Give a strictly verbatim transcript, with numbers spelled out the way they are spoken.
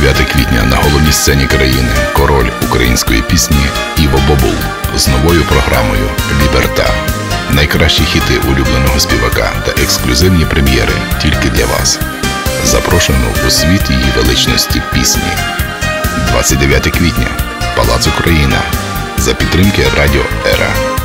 дев'яте квітня на головній сцені країни король української пісні Іво Бобул з новою програмою «Ліберта». Найкращі хіти улюбленого співака та ексклюзивні прем'єри тільки для вас. Запрошуємо у світ її величності пісні. двадцять дев'яте квітня. Палац Україна. За підтримки Радіо Ера.